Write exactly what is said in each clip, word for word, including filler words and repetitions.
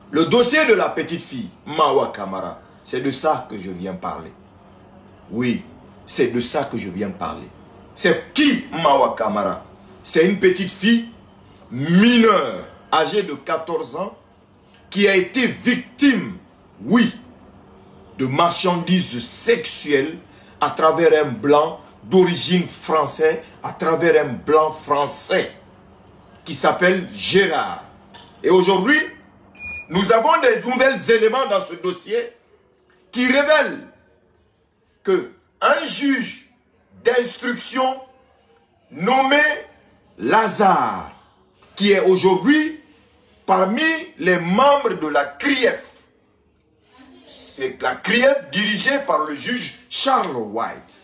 Le dossier de la petite fille, Mawa Camara, c'est de ça que je viens parler. Oui, c'est de ça que je viens parler. C'est qui Mawa Camara? C'est une petite fille mineure, âgée de quatorze ans, qui a été victime, oui, de marchandises sexuelles à travers un blanc d'origine française, à travers un blanc français qui s'appelle Gérard. Et aujourd'hui, nous avons des nouveaux éléments dans ce dossier qui révèlent que un juge d'instruction nommé Lazare, qui est aujourd'hui parmi les membres de la C R I E F, c'est la C R I E F dirigée par le juge Charles White.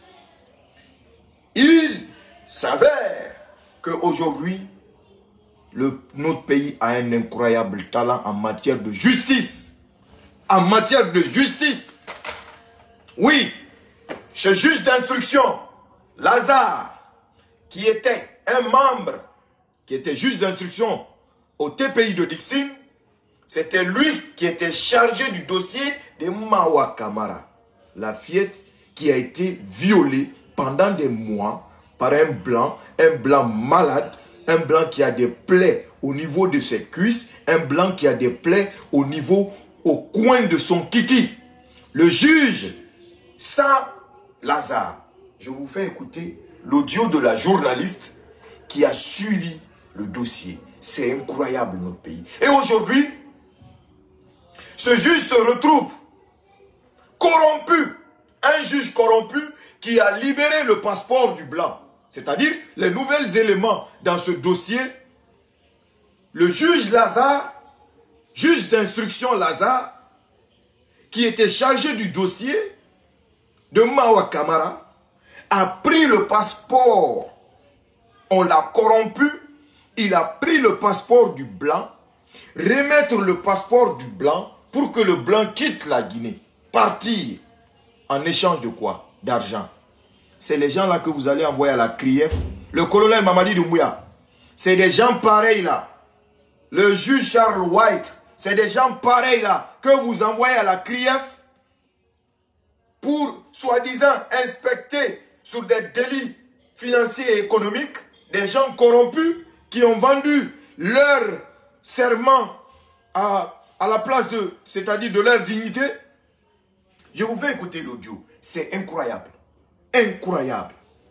Il s'avère qu'aujourd'hui, notre pays a un incroyable talent en matière de justice. En matière de justice. Oui, ce juge d'instruction, Lazare, qui était un membre, qui était juge d'instruction au T P I de Dixine, c'était lui qui était chargé du dossier de Mawa Camara, la fillette qui a été violée pendant des mois par un blanc, un blanc malade, un blanc qui a des plaies au niveau de ses cuisses, un blanc qui a des plaies au niveau, au coin de son kiki. Le juge, ça, Lazare, je vous fais écouter l'audio de la journaliste qui a suivi le dossier. C'est incroyable notre pays. Et aujourd'hui, ce juge se retrouve corrompu, un juge corrompu qui a libéré le passeport du blanc. C'est-à-dire les nouveaux éléments dans ce dossier. Le juge Lazare, juge d'instruction Lazare, qui était chargé du dossier de Mawa Camara, a pris le passeport. On l'a corrompu. Il a pris le passeport du blanc, remettre le passeport du blanc pour que le blanc quitte la Guinée. Partir en échange de quoi? D'argent. C'est les gens là que vous allez envoyer à la C R I E F. Le colonel Mamadi Doumbouya. C'est des gens pareils là. Le juge Charles White. C'est des gens pareils là que vous envoyez à la C R I E F pour soi-disant inspecter sur des délits financiers et économiques des gens corrompus qui ont vendu leur serment à, à la place de, c'est-à-dire de leur dignité. Je vous fais écouter l'audio. C'est incroyable. Incroyable.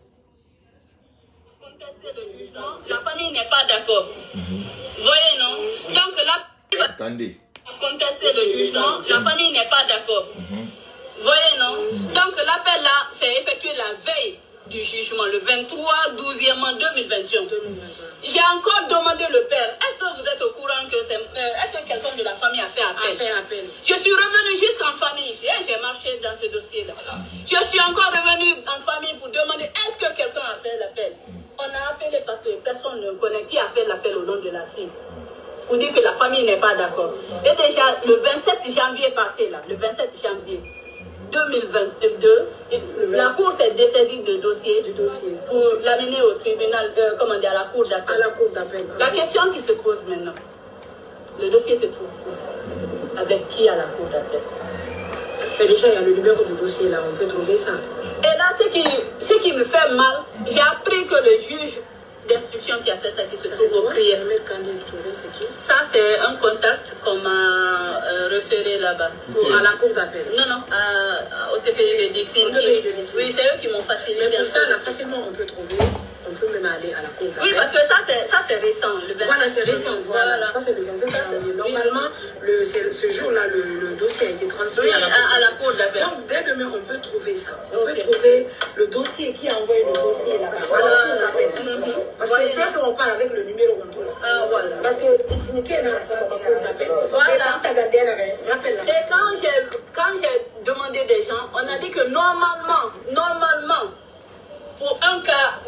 Contester le jugement, la famille n'est pas d'accord. Mm-hmm. Voyez, non? Tant que la... Attendez. Contester le jugement, la famille n'est pas d'accord. Mm-hmm. Voyez, non? Mm-hmm. Donc l'appel là, c'est effectué la veille du jugement, le vingt-trois douzième deux mille vingt et un. J'ai encore demandé le père, est-ce que vous êtes au courant que c'est... Euh, est-ce que quelqu'un de la famille a fait appel? A fait appel. Je suis revenu juste en famille ici, et j'ai marché dans ce dossier-là. Je suis encore revenu en famille pour demander, est-ce que quelqu'un a fait l'appel? On a appelé parce que personne ne connaît qui a fait l'appel au nom de la fille. Pour dire que la famille n'est pas d'accord. Et déjà, le vingt-sept janvier passé, là, le vingt-sept janvier deux mille vingt-deux, la Cour s'est dessaisie de dossier, du dossier pour l'amener au tribunal, euh, comment dire, à la Cour d'appel. À la Cour d'appel. La question qui se pose maintenant, le dossier se trouve où? Avec qui à la Cour d'appel? Mais déjà, il y a le numéro du dossier là, on peut trouver ça. Et là, ce qui, ce qui me fait mal, j'ai appris que le juge d'instruction qui a fait ça, qui se trouve au C R I E F. Ça, c'est un contact qu'on m'a euh, référé là-bas. À la cour d'appel? Non, non, à, au T P I de Dixine. Oui, c'est eux qui m'ont facilité. Mais pour ça, là, facilement, on peut trouver, on peut même aller à la cour d'appel. Oui, parce que ça, c'est récent. Le vingt-sept. Voilà, c'est récent. Voilà. Voilà. Ça, c'est le vingt-sept janvier. Normalement, le, ce jour-là, le, le dossier a été transféré oui, à, à la cour d'appel. Donc, dès demain, on peut trouver ça. On okay. peut trouver le dossier qui a envoyé le dossier là-bas. À la cour d'appel. Mm-hmm. Parce que dès qu'on parle avec le numéro, on trouve. Ah, voilà. Parce que c'est qui est là, ça va pas d'appel. Voilà. Et quand j'ai quand j'ai demandé des gens, on a dit que normalement, normalement, pour un cas,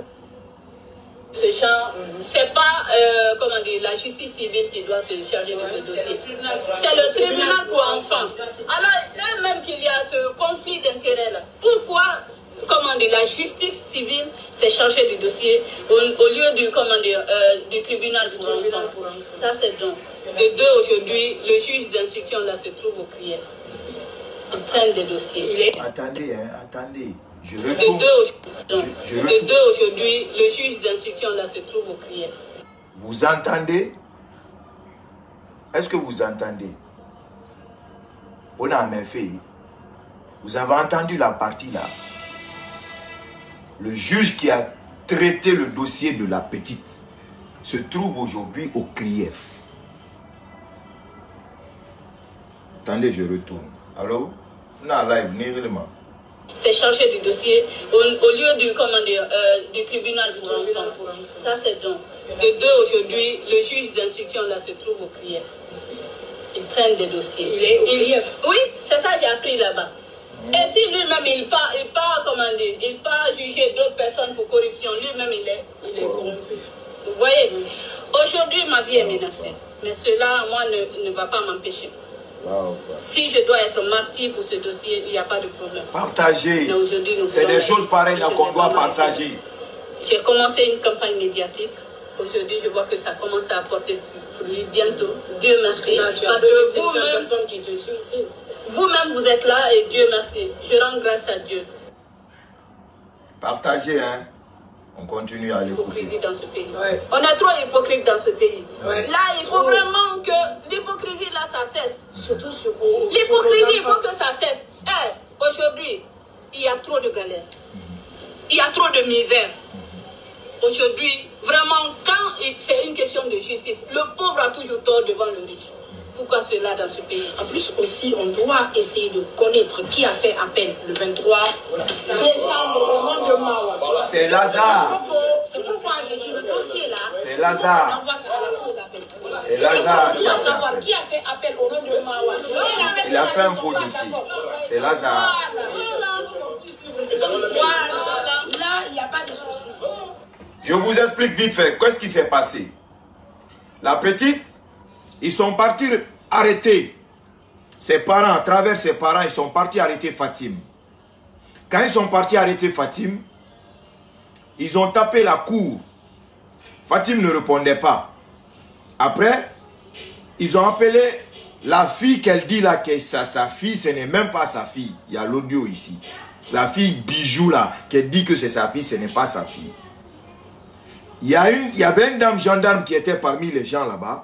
ce genre, mm-hmm. c'est pas, euh, comment dire, la justice civile qui doit se charger de ce dossier. C'est le tribunal pour enfants. Alors, là même qu'il y a ce conflit d'intérêts là, pourquoi comment dire, la justice civile s'est chargée du dossier au, au lieu du, comment dire, euh, du tribunal pour enfants. Ça, c'est donc. De deux, aujourd'hui, le juge d'instruction là se trouve au Krief. Il traîne des dossiers. Attendez, hein, attendez. Je De retourne. deux, Je, je de retourne. deux aujourd'hui, le juge d'instruction là se trouve au Krief. Vous entendez? Est-ce que vous entendez? On a même fait. Vous avez entendu la partie là. Le juge qui a traité le dossier de la petite se trouve aujourd'hui au Krief. Attendez, je retourne. Allô? Non, live, négalement. C'est chargé du dossier au, au lieu du, comment dire, euh, du tribunal pour enfants. Ça, c'est donc. De deux, aujourd'hui, le juge d'instruction là se trouve au Krief. Il traîne des dossiers. Il est au Krief. Oui, c'est ça que j'ai appris là-bas. Et si lui-même, il part, il part, comment dire, il part juger d'autres personnes pour corruption, lui-même, il est, il est corrompu. Vous voyez? Aujourd'hui, ma vie est menacée. Mais cela, moi, ne, ne va pas m'empêcher. Wow. Si je dois être martyr pour ce dossier, il n'y a pas de problème. Partagez. C'est C'est des choses pareilles qu'on doit partager. J'ai commencé une campagne médiatique. Aujourd'hui, je vois que ça commence à apporter fruit bientôt. Dieu merci. Là, tu as Parce deux que cinq cents vous-même, personnes qui te suivent. vous-même, vous êtes là et Dieu merci. Je rends grâce à Dieu. Partagez, hein. On continue à l'écouter. L'hypocrisie dans ce pays. Ouais. On est trop hypocrite dans ce pays. Ouais. Là, il faut Oh. vraiment que l'hypocrisie, là, ça cesse. Surtout sur au- L'hypocrisie, sur il nos faut que ça cesse. Eh, aujourd'hui, il y a trop de galères. Il y a trop de misère. Aujourd'hui, vraiment, quand c'est une question de justice, le pauvre a toujours tort devant le riche. Pourquoi cela dans ce pays? En plus aussi, on doit essayer de connaître qui a fait appel le vingt-trois décembre au nom de Mawa. C'est Lazare. C'est pourquoi j'ai dit le dossier là. C'est Lazare. On envoie ça à la cour d'appel. C'est Lazare On qui a doit fait savoir appel. qui a fait appel au nom de Mawa. Il a fait un faux dossier. C'est Lazare. Voilà. Là, il n'y a pas de souci. Je vous explique vite fait. Qu'est-ce qui s'est passé? La petite, ils sont partis arrêter ses parents. À travers ses parents, ils sont partis arrêter Fatim. Quand ils sont partis arrêter Fatim, ils ont tapé la cour. Fatim ne répondait pas. Après, ils ont appelé la fille qu'elle dit là que c'est sa fille, ce n'est même pas sa fille. Il y a l'audio ici. La fille Bijou là, qui dit que c'est sa fille, ce n'est pas sa fille. Il y, a une, il y avait une dame gendarme qui était parmi les gens là-bas.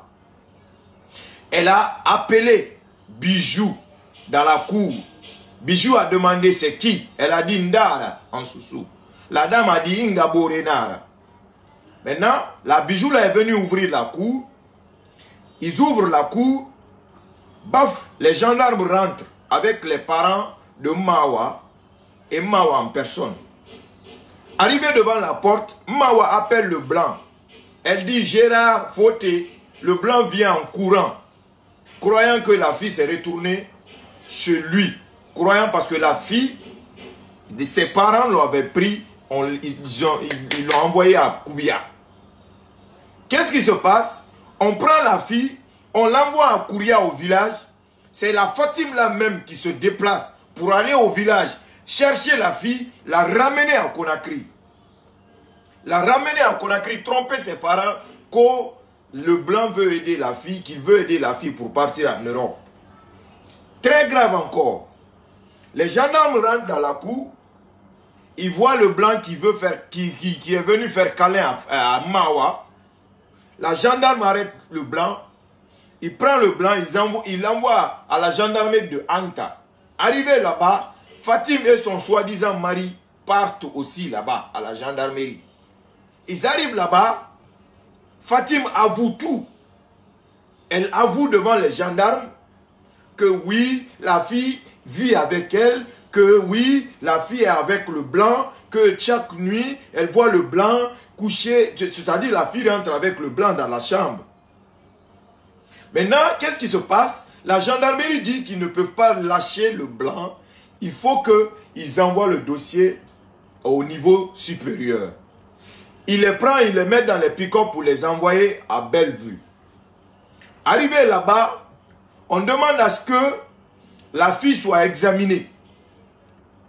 Elle a appelé Bijou dans la cour. Bijou a demandé c'est qui. Elle a dit Ndara en sous-sous. La dame a dit Ingabore Nara. Maintenant, la Bijou là est venue ouvrir la cour. Ils ouvrent la cour. Baf, les gendarmes rentrent avec les parents de Mawa et Mawa en personne. Arrivé devant la porte, Mawa appelle le blanc. Elle dit Gérard Fauté. Le blanc vient en courant, croyant que la fille s'est retournée chez lui. Croyant parce que la fille, ses parents l'avaient pris, on, ils l'ont ils, ils envoyé à Koubia. Qu'est-ce qui se passe? On prend la fille, on l'envoie à Kouria au village. C'est la Fatim là même qui se déplace pour aller au village, chercher la fille, la ramener à Conakry. La ramener à Conakry, tromper ses parents que le blanc veut aider la fille, qu'il veut aider la fille pour partir en Europe. Très grave encore. Les gendarmes rentrent dans la cour, ils voient le blanc qui, veut faire, qui, qui, qui est venu faire câlin à, à Mawa. La gendarme arrête le blanc, il prend le blanc, il l'envoie à la gendarmerie de Anta. Arrivé là-bas, Fatim et son soi-disant mari partent aussi là-bas, à la gendarmerie. Ils arrivent là-bas, Fatim avoue tout. Elle avoue devant les gendarmes que oui, la fille vit avec elle, que oui, la fille est avec le blanc, que chaque nuit, elle voit le blanc coucher, c'est-à-dire la fille rentre avec le blanc dans la chambre. Maintenant, qu'est-ce qui se passe? La gendarmerie dit qu'ils ne peuvent pas lâcher le blanc. Il faut qu'ils envoient le dossier au niveau supérieur. Il les prend, il les met dans les pick-up pour les envoyer à Bellevue. Arrivé là-bas, on demande à ce que la fille soit examinée.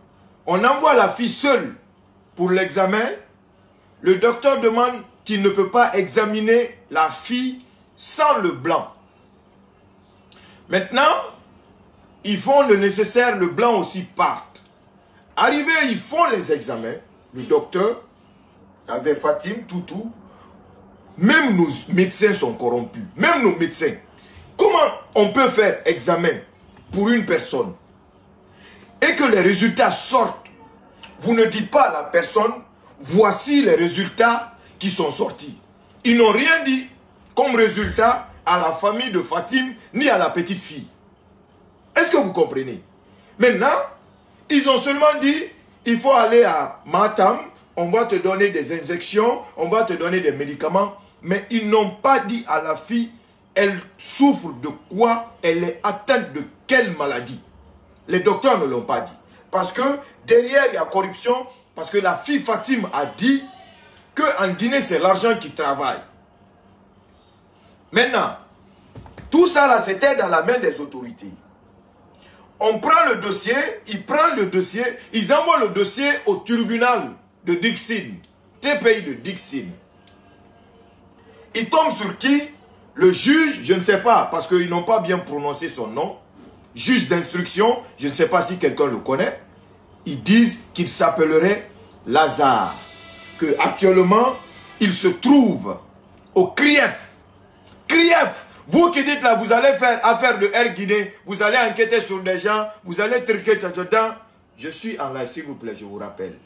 On envoie la fille seule pour l'examen. Le docteur demande qu'il ne peut pas examiner la fille sans le blanc. Maintenant, ils font le nécessaire, le blanc aussi part. Arrivé, ils font les examens. Le docteur, avec Fatim, tout, tout. Même nos médecins sont corrompus. Même nos médecins. Comment on peut faire examen pour une personne et que les résultats sortent? Vous ne dites pas à la personne, voici les résultats qui sont sortis. Ils n'ont rien dit comme résultat à la famille de Fatim ni à la petite fille. Est-ce que vous comprenez? Maintenant, ils ont seulement dit, il faut aller à Matam, on va te donner des injections, on va te donner des médicaments. Mais ils n'ont pas dit à la fille, elle souffre de quoi, elle est atteinte de quelle maladie. Les docteurs ne l'ont pas dit. Parce que derrière, il y a corruption, parce que la fille Fatim a dit qu'en Guinée, c'est l'argent qui travaille. Maintenant, tout ça là, c'était dans la main des autorités. On prend le dossier, ils prennent le dossier, ils envoient le dossier au tribunal de Dixine, T P I de Dixine. Ils tombent sur qui? Le juge, je ne sais pas, parce qu'ils n'ont pas bien prononcé son nom. Juge d'instruction, je ne sais pas si quelqu'un le connaît. Ils disent qu'il s'appellerait Lazare. Que actuellement, il se trouve au Krief. Krief, vous qui dites là, vous allez faire affaire de Air Guinée, vous allez enquêter sur des gens, vous allez triquer dedans. Je suis en live, s'il vous plaît, je vous rappelle.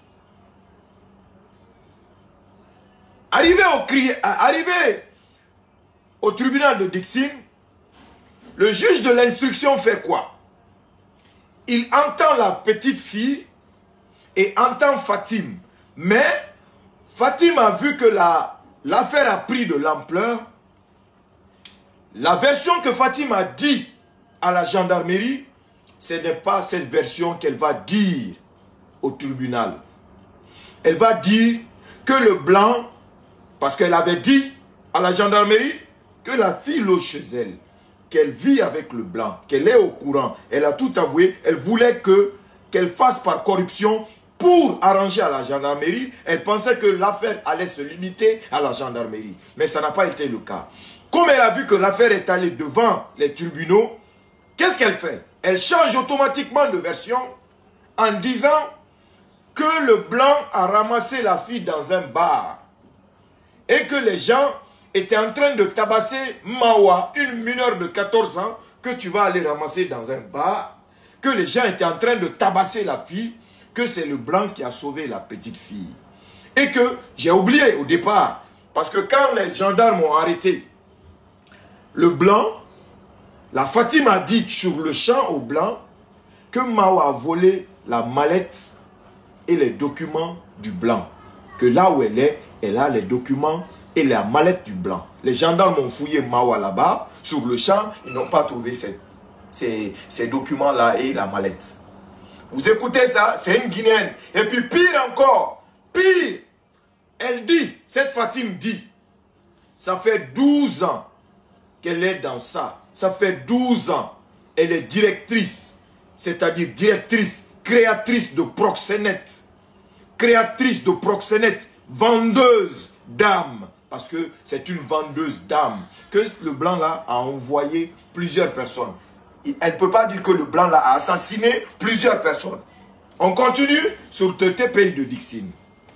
Arrivé au, Krief, arrivé au tribunal de Dixine, le juge de l'instruction fait quoi? Il entend la petite fille et entend Fatim. Mais Fatim a vu que l'affaire la, a pris de l'ampleur. La version que Fatim a dit à la gendarmerie, ce n'est pas cette version qu'elle va dire au tribunal. Elle va dire que le blanc, parce qu'elle avait dit à la gendarmerie que la fille loge chez elle, qu'elle vit avec le blanc, qu'elle est au courant, elle a tout avoué, elle voulait que qu'elle fasse par corruption pour arranger à la gendarmerie. Elle pensait que l'affaire allait se limiter à la gendarmerie, mais ça n'a pas été le cas. Comme elle a vu que l'affaire est allée devant les tribunaux, qu'est-ce qu'elle fait? Elle change automatiquement de version en disant que le blanc a ramassé la fille dans un bar et que les gens étaient en train de tabasser Mawa, une mineure de quatorze ans, que tu vas aller ramasser dans un bar, que les gens étaient en train de tabasser la fille, que c'est le blanc qui a sauvé la petite fille. Et que j'ai oublié au départ, parce que quand les gendarmes ont arrêté le blanc, la Fatim a dit sur le champ au blanc que Mao a volé la mallette et les documents du blanc. Que là où elle est, elle a les documents et la mallette du blanc. Les gendarmes ont fouillé Mao là-bas, sur le champ, ils n'ont pas trouvé ces, ces, ces documents-là et la mallette. Vous écoutez ça, c'est une Guinéenne. Et puis pire encore, pire, elle dit, cette Fatim dit, ça fait douze ans qu'elle est dans ça. Ça fait douze ans. Elle est directrice, c'est-à-dire directrice, créatrice de proxénètes. Créatrice de proxénètes, vendeuse d'âmes. Parce que c'est une vendeuse d'âmes. Que le blanc là a envoyé plusieurs personnes. Elle ne peut pas dire que le blanc là a assassiné plusieurs personnes. On continue sur le T P I de Dixine.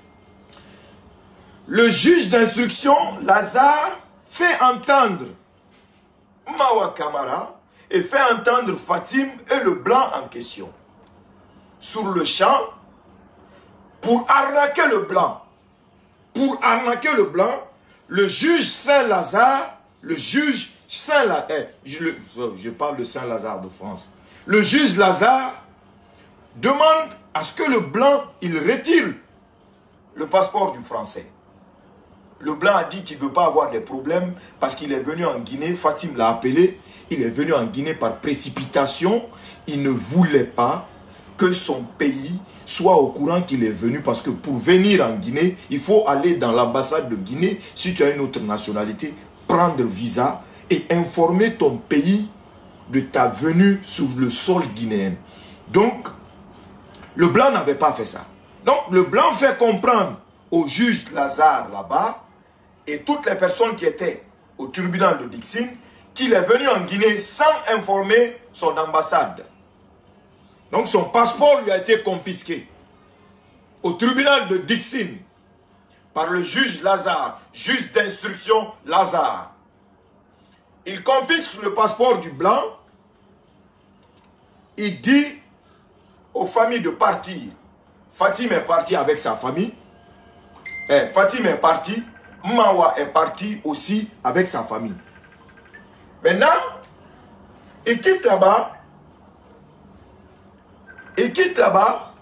Le juge d'instruction, Lazare, fait entendre Mawa Kamara et fait entendre Fatim et le blanc en question. Sur le champ, pour arnaquer le blanc, pour arnaquer le blanc, le juge Saint-Lazare, le juge Saint-Lazare, eh, je, je parle de Saint-Lazare de France, le juge Lazare demande à ce que le blanc, il retire le passeport du français. Le blanc a dit qu'il ne veut pas avoir des problèmes parce qu'il est venu en Guinée, Fatim l'a appelé, il est venu en Guinée par précipitation, il ne voulait pas que son pays soit au courant qu'il est venu parce que pour venir en Guinée, il faut aller dans l'ambassade de Guinée, si tu as une autre nationalité, prendre visa et informer ton pays de ta venue sur le sol guinéen. Donc, Le blanc n'avait pas fait ça. Donc le blanc fait comprendre au juge Lazare là-bas et toutes les personnes qui étaient au tribunal de Dixine qu'il est venu en Guinée sans informer son ambassade. Donc son passeport lui a été confisqué au tribunal de Dixine par le juge Lazare, juge d'instruction Lazare. Il confisque le passeport du blanc. Il dit aux familles de partir. Fatim est parti avec sa famille. Eh, Fatim est parti. Mawa est parti aussi avec sa famille. Maintenant, il quitte là-bas. Il quitte là-bas.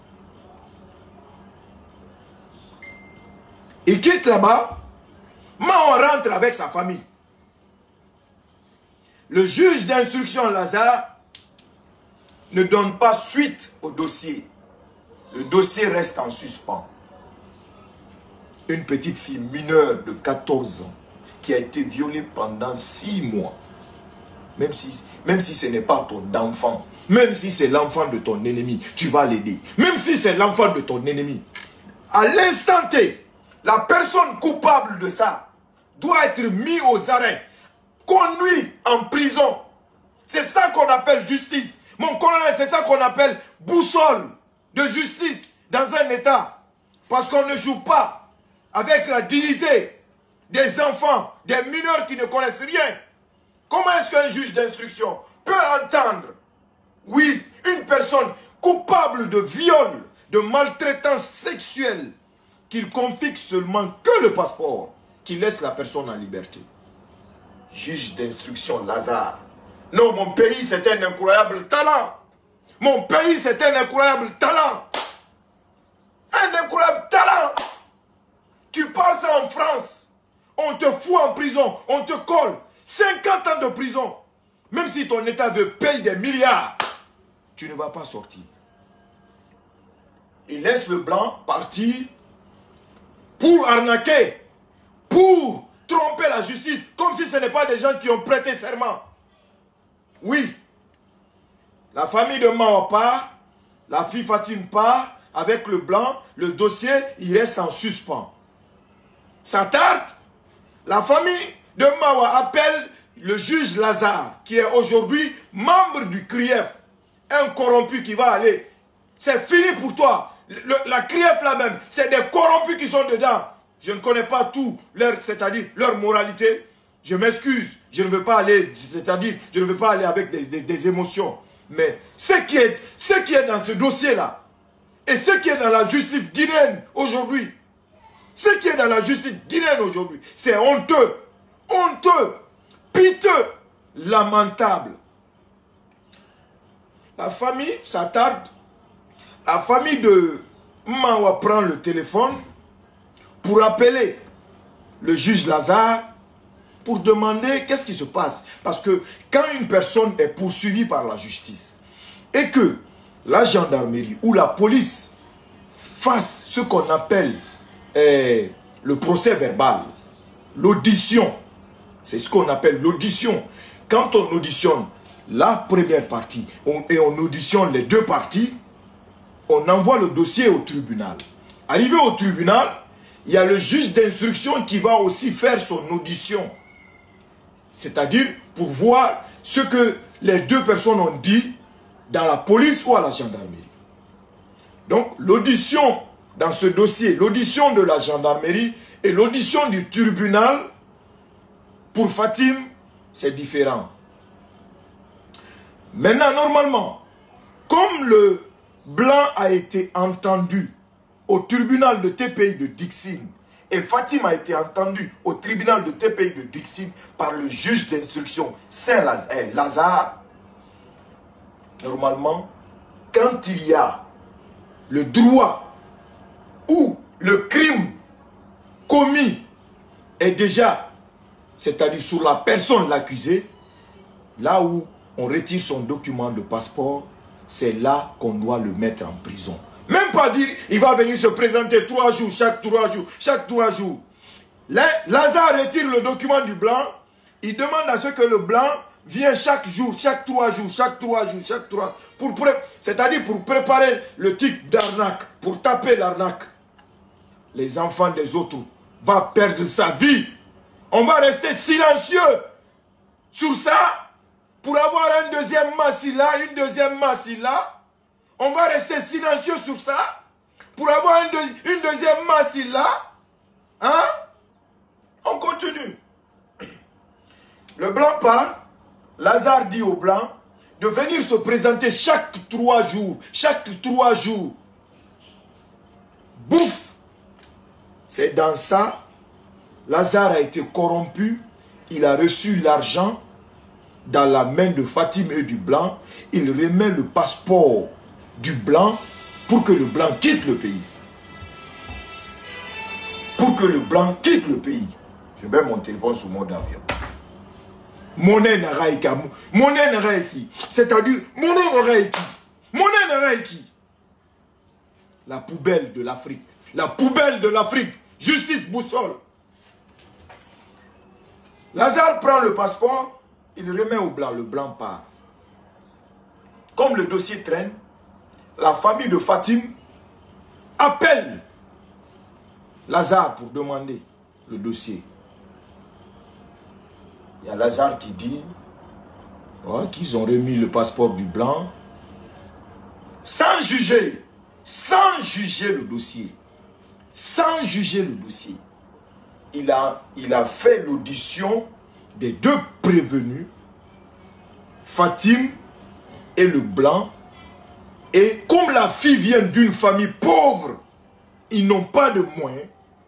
Il quitte là-bas. Mawa rentre avec sa famille. Le juge d'instruction Lazare ne donne pas suite au dossier. Le dossier reste en suspens. Une petite fille mineure de quatorze ans qui a été violée pendant six mois. Même si, même si ce n'est pas ton enfant, même si c'est l'enfant de ton ennemi, tu vas l'aider. Même si c'est l'enfant de ton ennemi. À l'instant T, la personne coupable de ça doit être mise aux arrêts, conduit en prison. C'est ça qu'on appelle justice. Mon colonel, c'est ça qu'on appelle boussole de justice dans un État. Parce qu'on ne joue pas avec la dignité des enfants, des mineurs qui ne connaissent rien. Comment est-ce qu'un juge d'instruction peut entendre, oui, une personne coupable de viol, de maltraitance sexuelle, qu'il confie seulement que le passeport, qui laisse la personne en liberté? Juge d'instruction Lazare. Non, mon pays, c'est un incroyable talent. Mon pays, c'est un incroyable talent. Un incroyable talent. Tu parles ça en France. On te fout en prison. On te colle. cinquante ans de prison. Même si ton État veut payer des milliards, tu ne vas pas sortir. Il laisse le blanc partir pour arnaquer, pour tromper la justice, comme si ce n'est pas des gens qui ont prêté serment. Oui, la famille de Mao part, la fille Fatim part, avec le blanc, le dossier, il reste en suspens. Ça tarde, la famille de Mao appelle le juge Lazare, qui est aujourd'hui membre du C R I E F, un corrompu qui va aller. C'est fini pour toi. Le, la C R I E F là-même, c'est des corrompus qui sont dedans. Je ne connais pas tout, c'est-à-dire leur moralité. Je m'excuse, je ne veux pas aller, c'est-à-dire, je ne veux pas aller avec des, des, des émotions. Mais ce qui est, ce qui est dans ce dossier-là, et ce qui est dans la justice guinéenne aujourd'hui, ce qui est dans la justice guinéenne aujourd'hui, c'est honteux, honteux, piteux, lamentable. La famille, ça tarde. La famille de Mawa prend le téléphone pour appeler le juge Lazare pour demander qu'est-ce qui se passe. Parce que quand une personne est poursuivie par la justice et que la gendarmerie ou la police fasse ce qu'on appelle eh, le procès verbal, l'audition, c'est ce qu'on appelle l'audition. Quand on auditionne la première partie on, et on auditionne les deux parties, on envoie le dossier au tribunal. Arrivé au tribunal, il y a le juge d'instruction qui va aussi faire son audition. C'est-à-dire pour voir ce que les deux personnes ont dit dans la police ou à la gendarmerie. Donc l'audition dans ce dossier, l'audition de la gendarmerie et l'audition du tribunal, pour Fatim, c'est différent. Maintenant, normalement, comme le blanc a été entendu au tribunal de T P I de Dixine, et Fatim a été entendu au tribunal de T P I de Dixine par le juge d'instruction Saint-Lazare. Normalement, quand il y a le droit ou le crime commis est déjà, c'est-à-dire sur la personne l'accusée, là où on retire son document de passeport, c'est là qu'on doit le mettre en prison. Même pas dire, il va venir se présenter trois jours, chaque trois jours, chaque trois jours. Lazare retire le document du blanc, il demande à ce que le blanc vient chaque jour, chaque trois jours, chaque trois jours, chaque trois... pour C'est-à-dire pour préparer le type d'arnaque, pour taper l'arnaque. Les enfants des autres vont perdre sa vie. On va rester silencieux sur ça pour avoir un deuxième massi là, une deuxième massi là. On va rester silencieux sur ça pour avoir une, deux, une deuxième massi là. Hein? On continue. Le blanc part. Lazare dit au blanc de venir se présenter chaque trois jours. Chaque trois jours. Bouffe. C'est dans ça. Lazare a été corrompu. Il a reçu l'argent dans la main de Fatim et du blanc. Il remet le passeport du blanc pour que le blanc quitte le pays. Pour que le blanc quitte le pays. Je mets mon téléphone sur mode avion. Monnaie Naraïka. Monnaie Naraïki. C'est-à-dire, monnaie Naraïki. Monnaie Naraïki. La poubelle de l'Afrique. La poubelle de l'Afrique. Justice boussole. Lazare prend le passeport, il remet au blanc, le blanc part. Comme le dossier traîne, la famille de Fatim appelle Lazare pour demander le dossier. Il y a Lazare qui dit oh, qu'ils ont remis le passeport du blanc sans juger, sans juger le dossier, sans juger le dossier. Il a, il a fait l'audition des deux prévenus, Fatim et le blanc. Et comme la fille vient d'une famille pauvre, ils n'ont pas de moyens.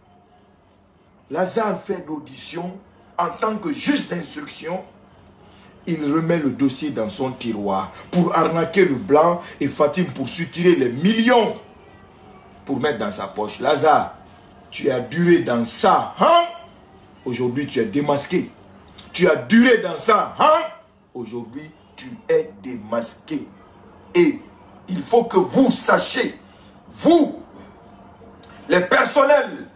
Lazare fait l'audition en tant que juge d'instruction. Il remet le dossier dans son tiroir pour arnaquer le blanc et Fatim pour soutirer les millions pour mettre dans sa poche. Lazare, tu as duré dans ça, hein? Aujourd'hui, tu es démasqué. Tu as duré dans ça, hein? Aujourd'hui, tu es démasqué. Et il faut que vous sachiez, vous, les personnels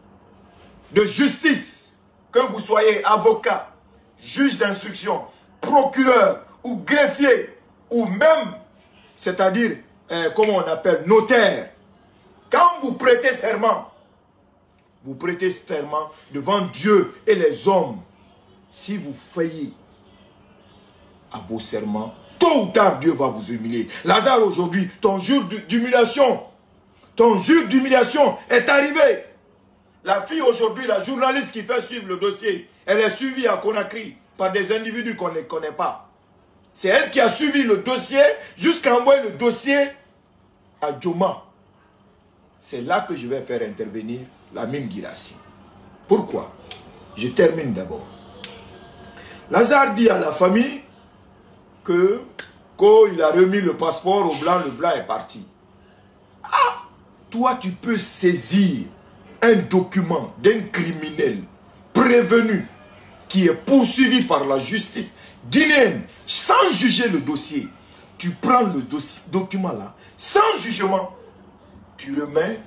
de justice, que vous soyez avocat, juge d'instruction, procureur ou greffier, ou même, c'est-à-dire, euh, comment on appelle, notaire, quand vous prêtez serment, vous prêtez serment devant Dieu et les hommes. Si vous faillez à vos serments, tôt ou tard, Dieu va vous humilier. Lazare, aujourd'hui, ton jour d'humiliation, ton jour d'humiliation est arrivé. La fille aujourd'hui, la journaliste qui fait suivre le dossier, elle est suivie à Conakry par des individus qu'on ne connaît pas. C'est elle qui a suivi le dossier jusqu'à envoyer le dossier à Djoma. C'est là que je vais faire intervenir Lamine Guirassy. Pourquoi? Je termine d'abord. Lazare dit à la famille que quand il a remis le passeport au blanc, le blanc est parti. Ah! Toi, tu peux saisir un document d'un criminel prévenu qui est poursuivi par la justice guinéenne sans juger le dossier. Tu prends le document là, sans jugement, tu remets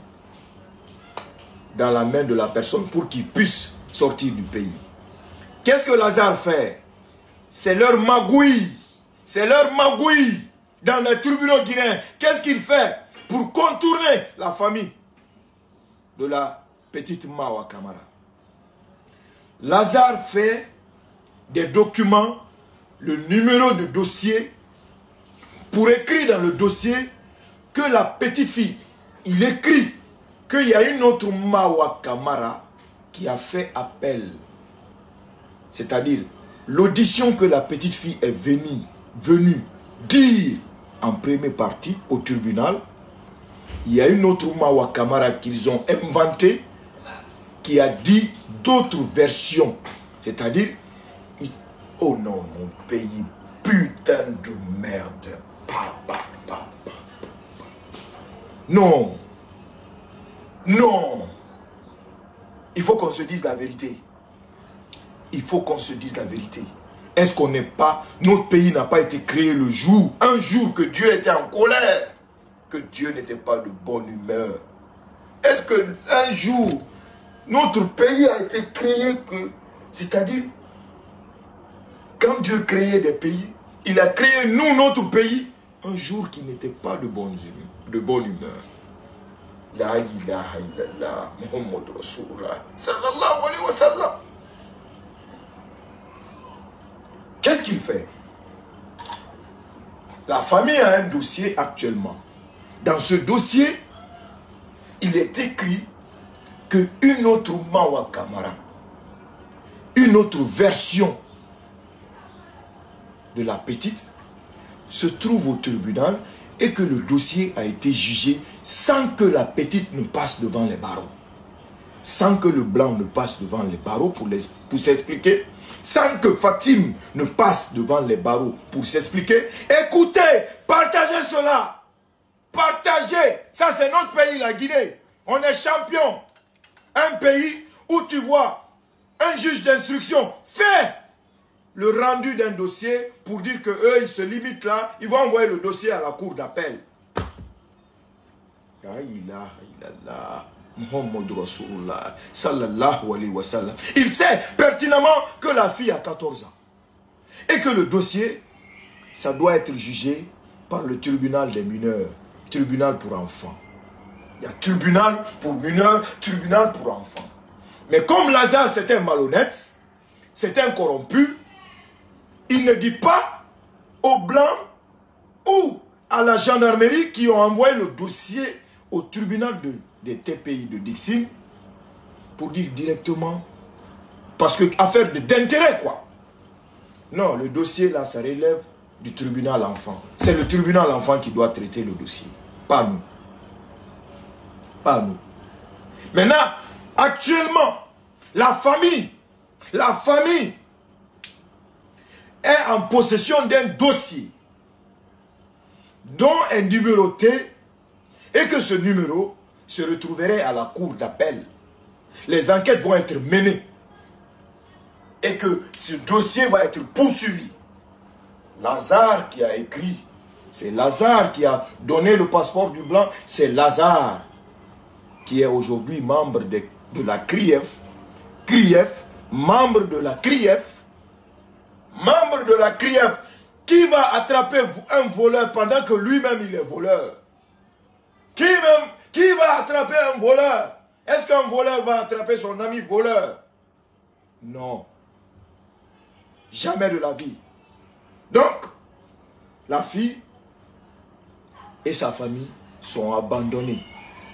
dans la main de la personne pour qu'il puisse sortir du pays. Qu'est-ce que Lazare fait? C'est leur magouille. C'est leur magouille dans les tribunaux guinéens. Qu'est-ce qu'il fait pour contourner la famille de la petite Mawa Kamara? Lazare fait des documents, le numéro de dossier, pour écrire dans le dossier que la petite fille, il écrit qu'il y a une autre Mawa Kamara qui a fait appel. C'est-à-dire, l'audition que la petite fille est venue, venue dire en première partie au tribunal, il y a une autre Mawa Kamara qu'ils ont inventée qui a dit d'autres versions. C'est-à-dire, oh non, mon pays, putain de merde. Pa, pa, pa, pa, pa. Non. Non. Il faut qu'on se dise la vérité. Il faut qu'on se dise la vérité. Est-ce qu'on n'est pas... Notre pays n'a pas été créé le jour, un jour que Dieu était en colère, que Dieu n'était pas de bonne humeur. Est-ce qu'un jour, notre pays a été créé que... C'est-à-dire quand Dieu créait des pays, il a créé nous, notre pays, un jour qui n'était pas de bonne humeur. De bonne humeur. La ilaha illallah, Muhammad Rasulullah, sallallahu alayhi wa sallam. Qu'est-ce qu'il fait? La famille a un dossier actuellement. Dans ce dossier, il est écrit qu'une autre Mawa Kamara, une autre version de la petite, se trouve au tribunal et que le dossier a été jugé sans que la petite ne passe devant les barreaux. Sans que le blanc ne passe devant les barreaux pour, pour s'expliquer. Sans que Fatim ne passe devant les barreaux pour s'expliquer. Écoutez, partagez cela. Partagez. Ça, c'est notre pays, la Guinée. On est champion. Un pays où tu vois un juge d'instruction fait le rendu d'un dossier pour dire qu'eux, ils se limitent là. Ils vont envoyer le dossier à la cour d'appel. La ilaha illallah. Muhammad Rasulullah sallallahu alayhi wa sallam. Il sait pertinemment que la fille a quatorze ans. Et que le dossier, ça doit être jugé par le tribunal des mineurs. Tribunal pour enfants. Il y a tribunal pour mineurs, tribunal pour enfants. Mais comme Lazare, c'est un malhonnête, c'est un corrompu, il ne dit pas aux Blancs ou à la gendarmerie qui ont envoyé le dossier au tribunal de, de T P I de Dixine pour dire directement, parce que affaire d'intérêt quoi. Non, le dossier là, ça relève du tribunal enfant. C'est le tribunal enfant qui doit traiter le dossier, pas nous. Pas nous. Maintenant, actuellement, la famille, la famille est en possession d'un dossier dont est numéroté et que ce numéro se retrouverait à la cour d'appel. Les enquêtes vont être menées et que ce dossier va être poursuivi. Lazare qui a écrit, c'est Lazare qui a donné le passeport du blanc, c'est Lazare qui est aujourd'hui membre de, de la C R I E F, C R I E F, membre de la C R I E F, membre de la C R I E F, qui va attraper un voleur pendant que lui-même il est voleur? Qui, même, qui va attraper un voleur? Est-ce qu'un voleur va attraper son ami voleur? Non. Jamais de la vie. Donc, la fille et sa famille sont abandonnés.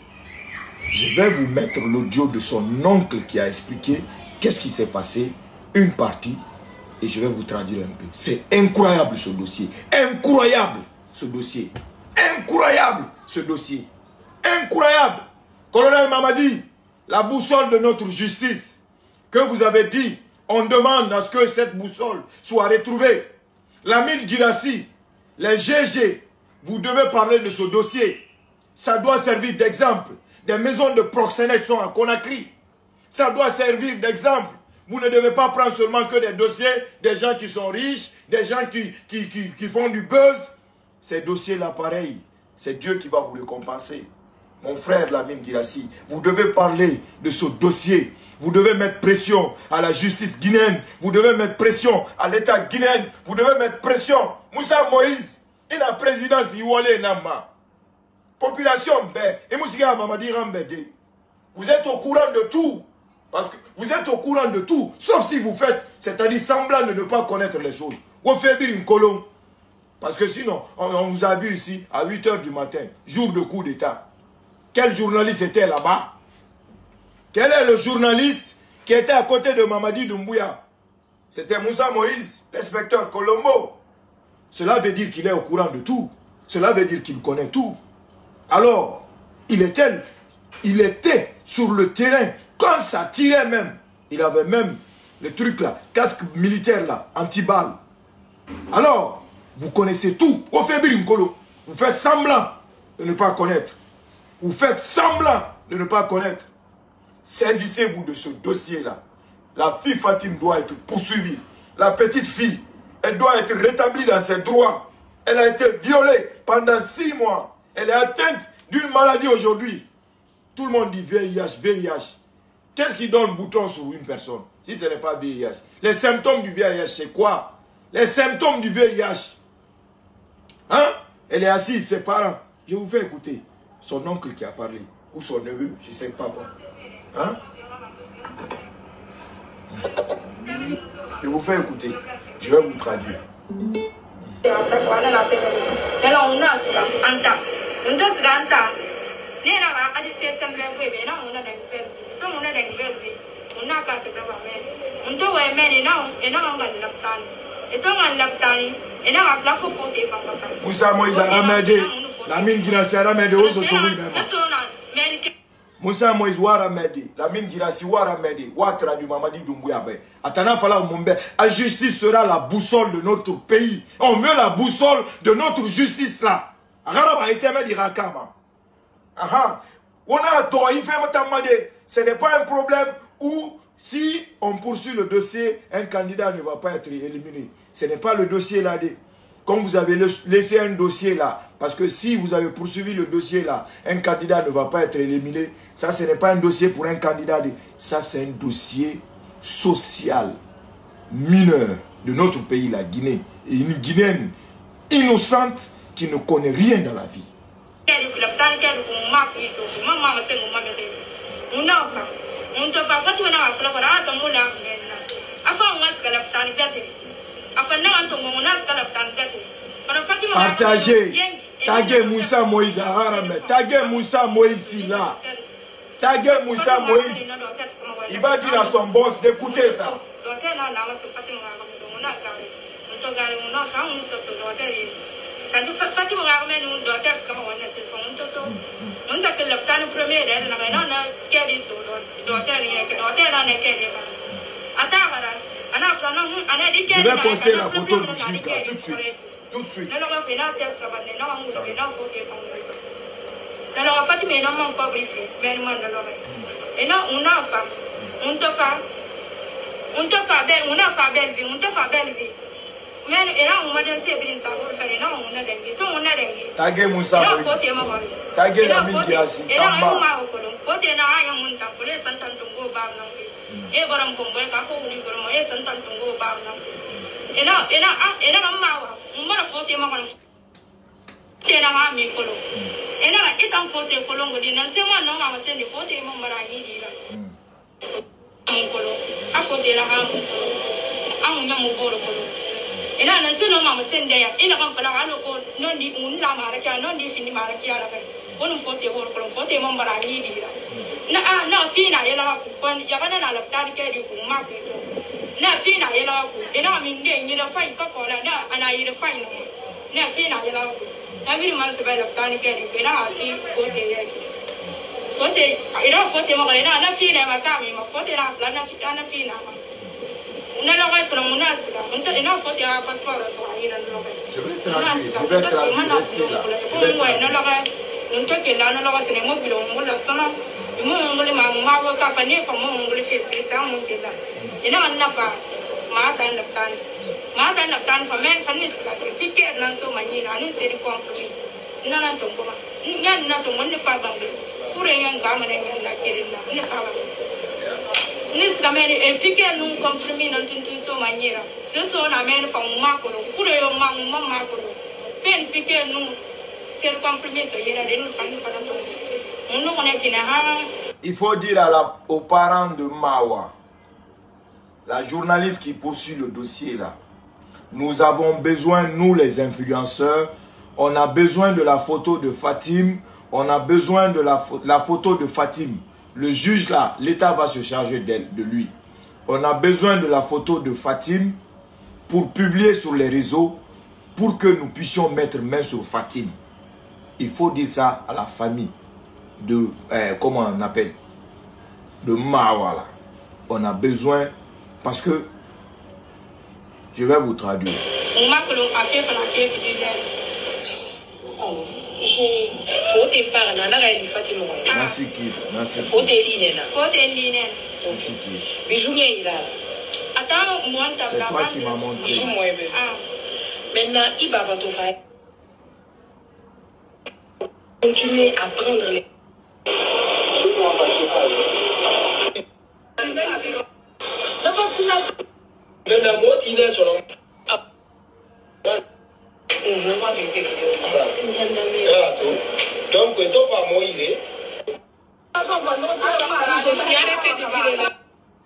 Je vais vous mettre l'audio de son oncle qui a expliqué qu'est-ce qui s'est passé, une partie, et je vais vous traduire un peu. C'est incroyable ce dossier. Incroyable ce dossier. Incroyable ce dossier. Incroyable. Colonel Mamadi, la boussole de notre justice, que vous avez dit, on demande à ce que cette boussole soit retrouvée. Lamine Girassi, les G G, vous devez parler de ce dossier. Ça doit servir d'exemple. Des maisons de proxénètes sont à Conakry. Ça doit servir d'exemple. Vous ne devez pas prendre seulement que des dossiers, des gens qui sont riches, des gens qui, qui, qui, qui font du buzz. Ces dossiers-là, pareil, c'est Dieu qui va vous récompenser. Mon frère Lamine Girassi, vous devez parler de ce dossier. Vous devez mettre pression à la justice guinéenne. Vous devez mettre pression à l'État guinéen. Vous devez mettre pression. Moussa Moïse, il a présidence Iwale Nama. Population, et Moussiga Mamadi Rambede. Vous êtes au courant de tout. Parce que vous êtes au courant de tout. Sauf si vous faites, c'est-à-dire semblant de ne pas connaître les choses. Vous faites une colonne. Parce que sinon, on, on vous a vu ici à huit heures du matin, jour de coup d'État. Quel journaliste était là-bas? Quel est le journaliste qui était à côté de Mamadi Doumbouya? C'était Moussa Moïse, l'inspecteur Colombo. Cela veut dire qu'il est au courant de tout. Cela veut dire qu'il connaît tout. Alors, il était, il était sur le terrain. Quand ça tirait même, il avait même le truc là, casque militaire là, anti-balle. Alors, vous connaissez tout. Vous faites semblant de ne pas connaître. Vous faites semblant de ne pas connaître. Saisissez-vous de ce dossier-là. La fille Fatim doit être poursuivie. La petite fille, elle doit être rétablie dans ses droits. Elle a été violée pendant six mois. Elle est atteinte d'une maladie aujourd'hui. Tout le monde dit V I H, V I H. Qu'est-ce qui donne bouton sur une personne si ce n'est pas V I H? Les symptômes du V I H, c'est quoi? Les symptômes du V I H. Hein? Elle est assise, ses parents. Je vous fais écouter. Son oncle qui a parlé. Ou son neveu, je ne sais pas quoi. Hein? Je vous fais écouter. Je vais vous traduire. Moussa Moïse a ramède. La mine Girassi a ramède. Moussa Moïse a ramède. La mine Girassi a ramède. Wa traduit Mamadi Doumbouya. Atana Fala Mumbe. La justice sera la boussole de notre pays. On veut la boussole de notre justice là. Araba été me dira kama. Aha. On a droit. Il fait matamade. Ce n'est pas un problème où si on poursuit le dossier, un candidat ne va pas être éliminé. Ce n'est pas le dossier là. Comme vous avez laissé un dossier là, parce que si vous avez poursuivi le dossier là, un candidat ne va pas être éliminé. Ça, ce n'est pas un dossier pour un candidat. Ça, c'est un dossier social mineur de notre pays, la Guinée. Et une Guinéenne innocente qui ne connaît rien dans la vie. Partagez. Taguez Moussa Moïse Harame. Taguez Moussa Moïse là. Taguez Moussa Moïse. Il va dire à son boss d'écouter ça. Je vais poster la photo du juge là, tout de suite. Tout de suite. Taguez Moussa Moïse. Taguez la mine qui a assis. Je vais traduire, je vais traduire, restez là. Je vais traduire. Il faut dire à la, aux parents de Mawa, la journaliste qui poursuit le dossier là, nous avons besoin, nous les influenceurs, on a besoin de la photo de Fatim, on a besoin de la, la photo de Fatim. Le juge là, l'État va se charger d'elle, de lui. On a besoin de la photo de Fatim pour publier sur les réseaux, pour que nous puissions mettre main sur Fatim. Il faut dire ça à la famille de, euh, comment on appelle, de Mawala. On a besoin, parce que, je vais vous traduire. Merci Kif, merci Kif. Merci Kif. C'est toi qui m'as montré. Maintenant, il va tout faire. Continuer à prendre les... moïre. Il faut aussi arrêter de dire là.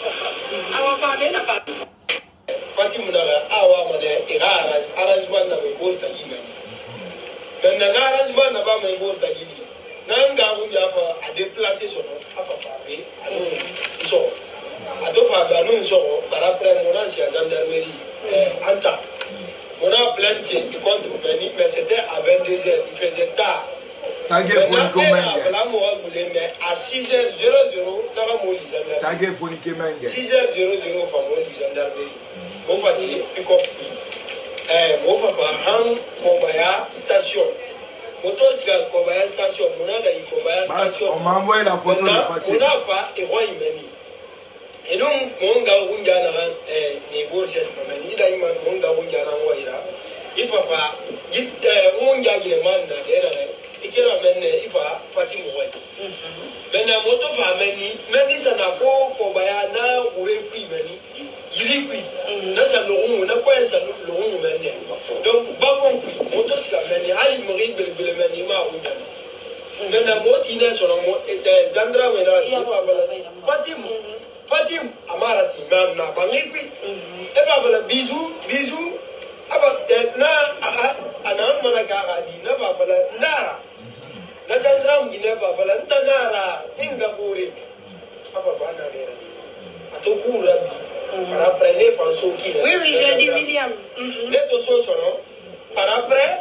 Fatim Naga, Awa Mane, Irara, Arasman, Nagota Gina. Then the Arasman about my water Gini. Nanga, we have a déplacé à Papapi, I don't so. I don't have a new so, but I play Monansia, gendarmerie, Anta. On a planté du contre Mani, mais c'était à vingt-deux heures, il faisait tard. Tagué Fonique Menge. À six heures zéro zéro, Tagué Fonique Menge. six heures zéro zéro, famille gendarmerie. Mon pati, pick up. Eh, mon papa, Han Kobaya station. Moto Sika Kobaya station, Monada y Kobaya station. On m'a envoyé la photo de Fatih. On a fait et roi Imeni. Et donc, mon gars, on a un négocié, mais il a eu mon gars, on a un waïra. Il faut pas, on a eu le mandat, et qu'il amène, il va Fatih Moué. Mais la moto va mener, mais ça n'a pas Kobaya, n'a ou repris Meni. Il est qui n'a ça le n'a pas ça le rond mené donc bavon qui moto si la mené ali mori bel bel mené ma ou même mais la moto ina sur la moto et Zandra wena Fatim Fatim amara ti même na bangi qui et ba bala bisou bisou aba na ana malaka adi na ba bala ndara na Zandra ngine ba bala ntanara tinga buri aba bana dera atokura bi par après, les Français qui... Oui, oui, j'ai dit William. Les deux sont son nom. Par après,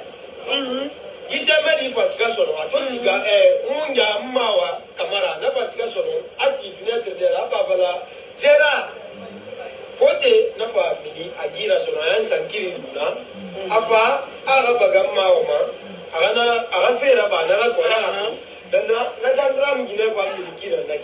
il t'a mis des Français son nom. À tous, il y a un gars, Mawa, camarade, n'a pas son nom. Actif, fenêtre de la Bavala. Zéra. Fote, n'a pas mini, à Gira son nom, un sankiri luna. Afa, Arabagam Maoma, Arana, Arafé, Rabana, Kona. Maintenant, Nazandram, qui n'est pas miliki dans la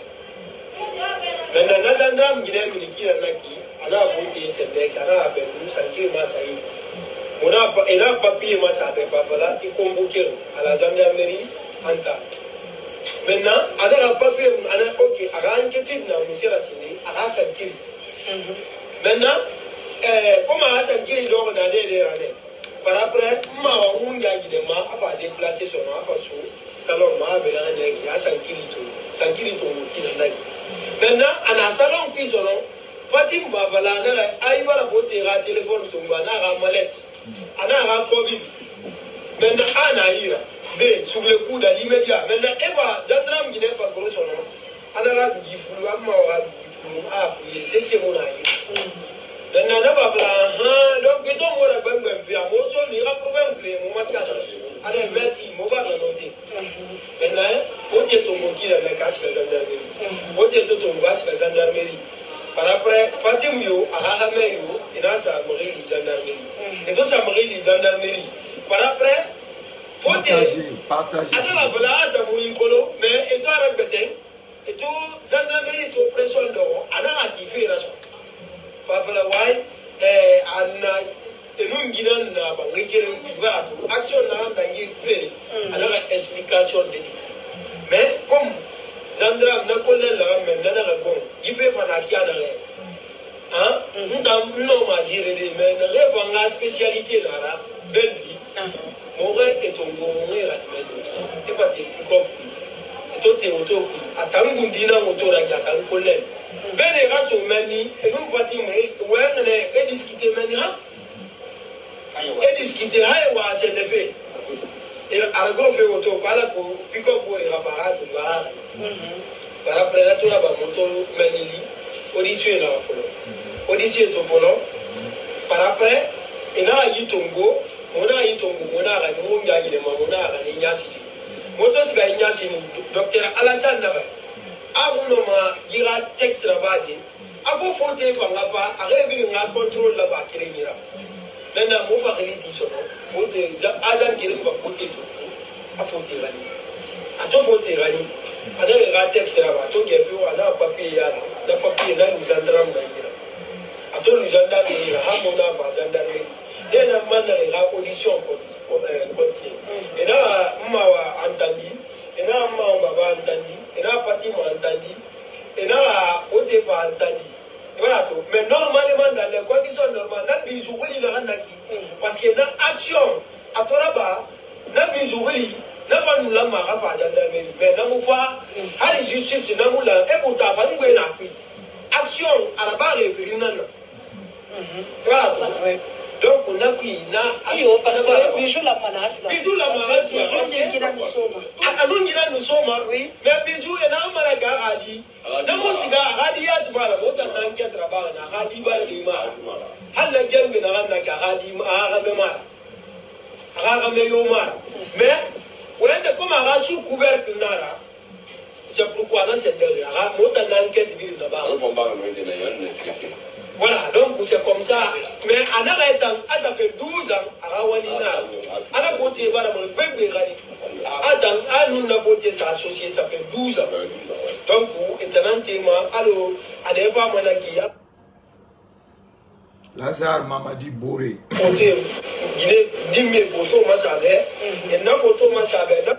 maintenant Nazandram Guinée miliki na naki ana voté c'est bec ana appelé sankiri masai on a et là papier masa be papa il convoqué à la gendarmerie anta maintenant ana papier ana OK ara enquête na monsieur la signé ara sankiri maintenant euh comment ara sankiri donc na des des années par après ma on ga guide ma a déplacer son afa so salon ma be na naki a sankiri to sankiri to qui na naki maintenant, en salon qui sont Fatim va valaner, aïe va la voter à téléphone, ton gana à mallette, ana à Covid. Maintenant, ana ira, de sur le coup de l'immédiat. Maintenant, Eva, Jandram qui n'est pas gros son nom, ana a du flou, à moi, à fouiller, c'est ce mon aïe. Maintenant, n'a pas blanc, donc, que ton mot à ben ben, puis à mon son, il va prouver un clé, mon matin. Allez, merci, mon va noter. Maintenant, faut que ton mot qui est la casque gendarmerie. Faut que ton casque gendarmerie. Par après, Fatim yo, Ahame yo, il a sa mairie de gendarmerie. Et tout ça mairie de gendarmerie. Par après, faut que. Partagez, partagez. À ça, voilà, à mouille colo, mais et toi, répétez. Et tout, gendarmerie, tout pression d'or, on a activé la chose. Fabula Wai, eh, Anna. Et nous, Guinan, n'a pas réglé action n'a pas fait. Alors, explication de dit. Mais comme Zandra n'a pas la même, n'a pas bon, il fait Fanaki à l'arrêt. Hein? Nous n'avons pas géré des mains, nous avons la spécialité là, belle vie. Mon rêve est ton bon rêve, et pas tes compris. Et toi, t'es autopie. À Tangoundina, autoradia, Tangoulin. Ben, les races au mani, et nous, Fatim, ouais, on est discuté maintenant. Et discuter, c'est le fait. Et à gros fait auto, par là pour pick up pour les appareils, par après, là, tout là, moto, menili, audition là, audition to follow. Par après, et là, il tongo, on a eu tongo, on a un monde qui a dit, on a un ignasi. Moto, c'est un ignasi, docteur Alassane Nava. Ah, mon nom, il y a texte là-bas, à vos fautes, par là-bas, à régler un contrôle là-bas, qui est là. Maintenant, mon frère dit son nom. Faut que Azan qui va voter tout. À voter Rani. À tout voter Rani. À ne pas texte là-bas. Tout qui est vu, à n'a papier là. N'a papier là, nous gendarmes d'ailleurs. À tout les gendarmes, il y a un monde à gendarmerie. Dès la manne, il y a audition continue. Et là, on a entendu. Et là, on a entendu. Et là, Fatima a entendu. Et là, on n'a pas entendu. Voilà tout. Mais normalement, dans les conditions normales, n'a bisou il a naki. Parce que dans action, à Toraba, n'a bisou Never knew Lama Rafa gendarmerie, mais n'amu fois, à la justice, n'amu la, et pour ta famille, n'a pris. Action à la barre et Virinana. Voilà. Donc on a pris, n'a Ayo, parce que bijou la menace. Bisous la menace. Alun gira nous sommes, oui. Mais bisous et n'a malaga a dit. N'amu siga a dit à Dmala, Mota Nanka Trabana, a dit Balima. Hal la gueule de Narana, a dit Arabema. Arameoma. Mais, ouais, comme un rassou couvercle Nara. C'est pourquoi là c'est derrière. Mota Nanka de Ville là-bas. Voilà, donc c'est comme ça. Mais en arrêtant, ça fait douze ans, à Rawanina, à la beauté, voilà, mon bébé Rani. Attends, à nous, la beauté s'associer, ça fait douze ans. Donc, étonnant témoin, alors, à des femmes, on a qui a. Lazare Mamadi Boré. Côté, dis mes photos, moi, ça l'est. Et nos photos, moi, ça l'est.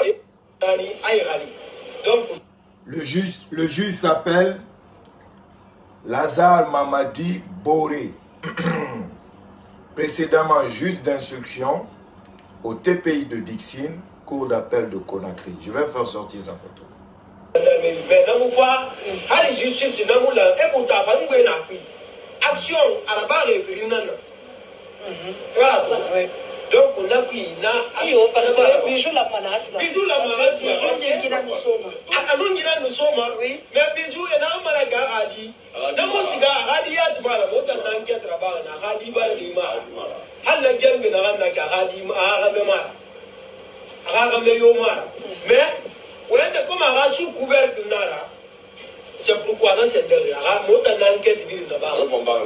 Donc, le juge, le juge s'appelle Lazare Mamadi Boré, précédemment juge d'instruction au T P I de Dixine, cour d'appel de Conakry. Je vais faire sortir sa photo. Mais non, fois, à la justice, non, là, et pour ta famille, n'a pris. Action à la barre et Virinana. Voilà. Donc on a pris, n'a Ayo, parce que bijou la menace. Bisous la menace. Alun gira nous sommes, oui. Mais bisous et n'a malaga a dit. N'amu siga a dit à Dmala, Mota Nanka Trabana, a dit Balima. Hal la gueule de Narana, a dit Arabema. Arameoma. Mais, ouais, comme un rassou couvercle Nara. C'est pourquoi là c'est derrière. Mota Nanka de Ville là-bas.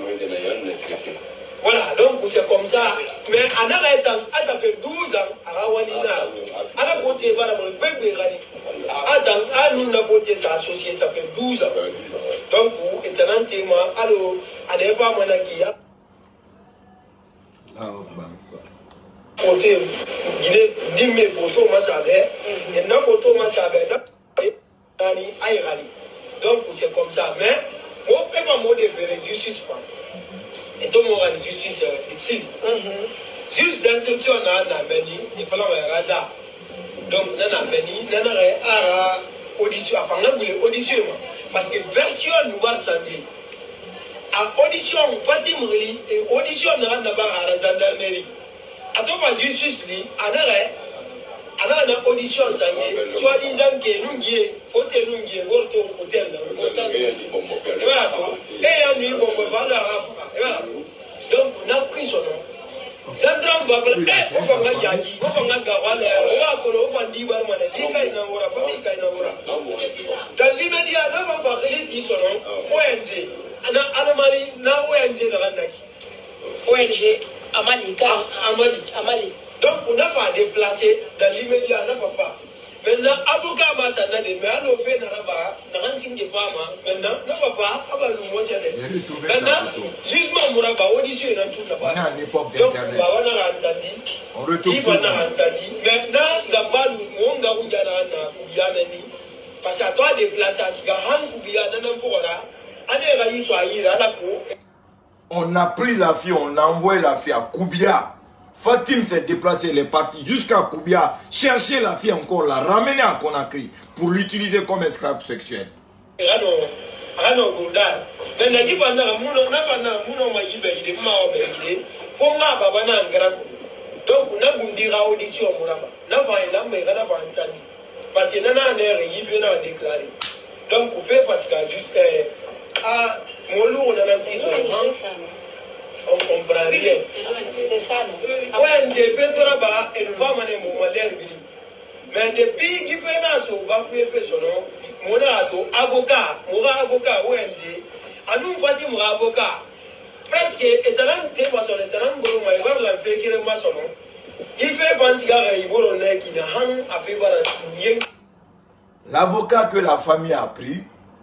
Voilà, donc c'est comme ça. Mais en arrêtant, ça fait douze ans, à Rawanina, à la beauté, voilà, mon bébé Rani. Attends, à nous, la beauté s'associer, ça fait douze ans. Donc, étonnant témoin, alors, à des femmes, on a qui a. Côté, dis mes photos, moi, ça l'est. Et nos photos, moi, ça l'est. Donc, c'est comme ça. Mais, moi, je ne peux pas me faire justice. Et tout le monde a une justice ici. Juste d'instruction, on a un béni, il faut un raja. Donc, on a un béni, on a une audition, enfin, on a une audition. Parce que version nous va changer. À audition, Fatim Rili, et audition, on a un à la gendarmerie. À tout le justice, on a une audition, soit disant que nous y est, faut que nous y est, Worto, hôtel. Et voilà tout. Et on y est, on va la donc, on a pris son nom. Zandram Babel, on va faire Yagi, on va faire Gawala, on va faire Diwan, on va faire Naura, famille Kainaura. Dans l'immédiat, on va faire son nom, O N G. Anamali, na O N G, O N G, Amali, Amali. Amali. Donc, on a fait déplacer dans l'immédiat, on n'a pas. Maintenant, avocat maintenant de mais on fait là-bas, dans un signe de femme, maintenant, non papa, avant le mois de maintenant, jugement Mouraba, audition dans tout là-bas. On est à l'époque Donc, d'internet. on a entendu. On retrouve Il tout. va entendu. Maintenant, Zambalou, on a un gars qui a mené. Parce qu'à toi déplacer à Sigahan, qui a donné un peu là, on est raïs soit à la cour. On a pris la fille, on a envoyé la fille à Koubia. Fatim s'est déplacé, elle est partie jusqu'à Koubia, chercher la fille encore, la ramener à Conakry pour l'utiliser comme esclave sexuel. Donc, on a une audition. Parce que nous avons déclaré. Donc, on fait parce que jusqu'à Molou, on a la on ne comprend rien. C'est ça, non? Ouais, j'ai fait tout là-bas et nous avons un moment d'air. Mais depuis qu'il fait un saut, on va faire son nom. Mon avocat, mon avocat, O N G, à nous, on va dire mon avocat. Presque, étonnant que ma son étonnant, il va la faire qu'il est son nom. Il fait vingt cigares et il va le nez qui n'a pas fait voir un. L'avocat que la famille a pris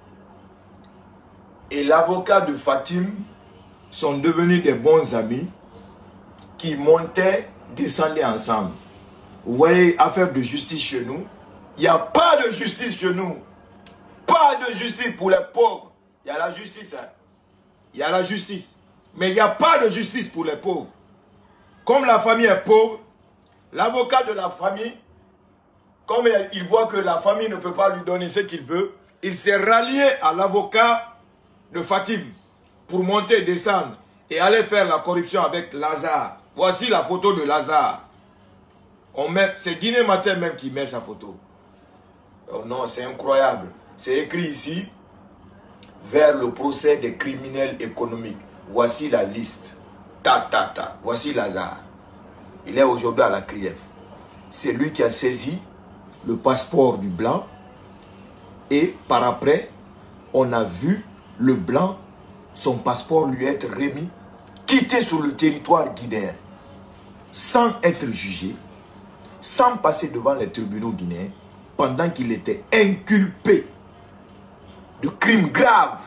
et l'avocat de Fatim sont devenus des bons amis qui montaient, descendaient ensemble. Vous voyez, affaire de justice chez nous. Il n'y a pas de justice chez nous. Pas de justice pour les pauvres. Il y a la justice. Hein. Il y a la justice. Mais il n'y a pas de justice pour les pauvres. Comme la famille est pauvre, l'avocat de la famille comme il voit que la famille ne peut pas lui donner ce qu'il veut, il s'est rallié à l'avocat de Fatim pour monter, descendre et aller faire la corruption avec Lazare. Voici la photo de Lazare. On met, c'est Guinée Matin même qui met sa photo. Oh non, c'est incroyable. C'est écrit ici, vers le procès des criminels économiques. Voici la liste. Ta, ta, ta. Voici Lazare. Il est aujourd'hui à la C R I E F. C'est lui qui a saisi le passeport du blanc. Et par après, on a vu le blanc, son passeport lui être remis, quitter sur le territoire guinéen, sans être jugé, sans passer devant les tribunaux guinéens, pendant qu'il était inculpé de crimes graves,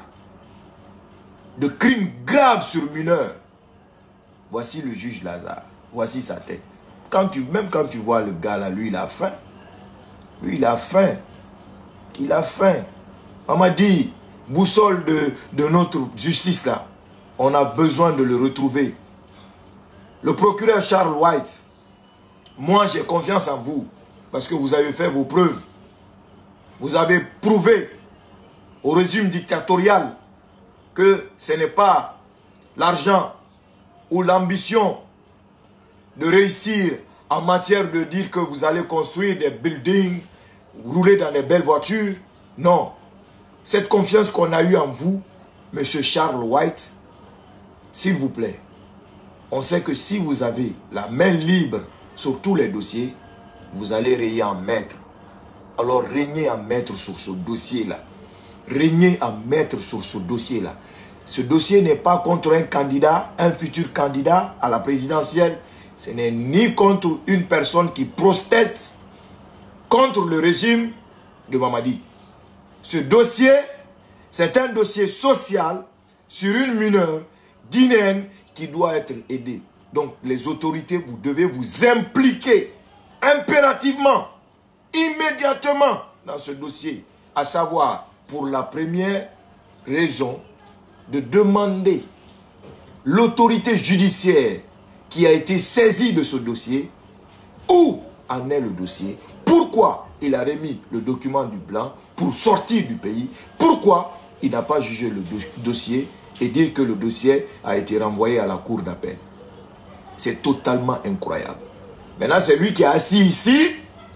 de crimes graves sur mineurs. Voici le juge Lazare, voici sa tête. Quand tu, même quand tu vois le gars là, lui il a faim. Lui il a faim. Il a faim. On m'a dit, boussole de, de notre justice là, on a besoin de le retrouver. Le procureur Charles White, moi j'ai confiance en vous, parce que vous avez fait vos preuves. Vous avez prouvé au régime dictatorial que ce n'est pas l'argent ou l'ambition de réussir en matière de dire que vous allez construire des buildings, rouler dans des belles voitures. Non. Cette confiance qu'on a eue en vous, monsieur Charles White, s'il vous plaît, on sait que si vous avez la main libre sur tous les dossiers, vous allez régner en maître. Alors régnez en maître sur ce dossier-là. Régnez en maître sur ce dossier-là. Ce dossier n'est pas contre un candidat, un futur candidat à la présidentielle. Ce n'est ni contre une personne qui proteste contre le régime de Mamadi. Ce dossier, c'est un dossier social sur une mineure guinéenne qui doit être aidée. Donc les autorités, vous devez vous impliquer impérativement, immédiatement dans ce dossier. À savoir, pour la première raison, de demander l'autorité judiciaire qui a été saisie de ce dossier, où en est le dossier, pourquoi il a remis le document du blanc pour sortir du pays, pourquoi il n'a pas jugé le do dossier et dire que le dossier a été renvoyé à la cour d'appel. C'est totalement incroyable. Maintenant, c'est lui qui est assis ici.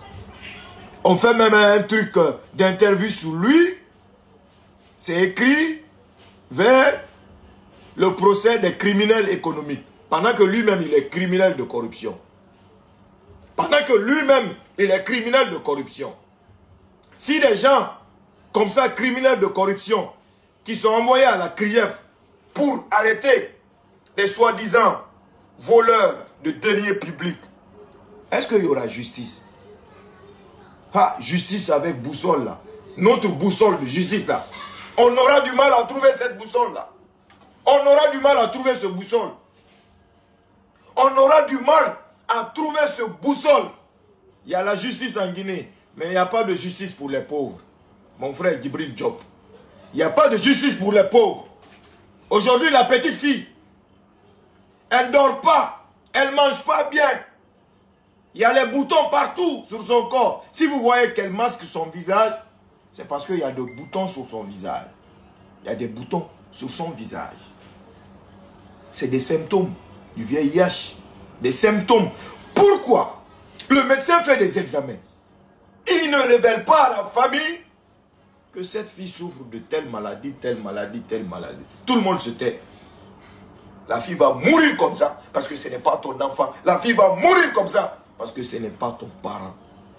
On fait même un truc d'interview sur lui. C'est écrit vers le procès des criminels économiques. Pendant que lui-même, il est criminel de corruption. Pendant que lui-même, il est criminel de corruption. Si des gens, comme ça, criminels de corruption, qui sont envoyés à la C R I E F pour arrêter les soi-disant voleurs de deniers publics, est-ce qu'il y aura justice? Ah, justice avec boussole là. Notre boussole de justice là. On aura du mal à trouver cette boussole là. On aura du mal à trouver ce boussole. On aura du mal à trouver ce boussole. Il y a la justice en Guinée, mais il n'y a pas de justice pour les pauvres. Mon frère Djibril Diop. Il n'y a pas de justice pour les pauvres. Aujourd'hui, la petite fille, elle ne dort pas, elle ne mange pas bien. Il y a les boutons partout sur son corps. Si vous voyez qu'elle masque son visage, c'est parce qu'il y a des boutons sur son visage. Il y a des boutons sur son visage. C'est des symptômes du V I H. Des symptômes. Pourquoi le médecin fait des examens? Il ne révèle pas à la famille que cette fille souffre de telle maladie, telle maladie, telle maladie. Tout le monde se tait. La fille va mourir comme ça parce que ce n'est pas ton enfant. La fille va mourir comme ça parce que ce n'est pas ton parent.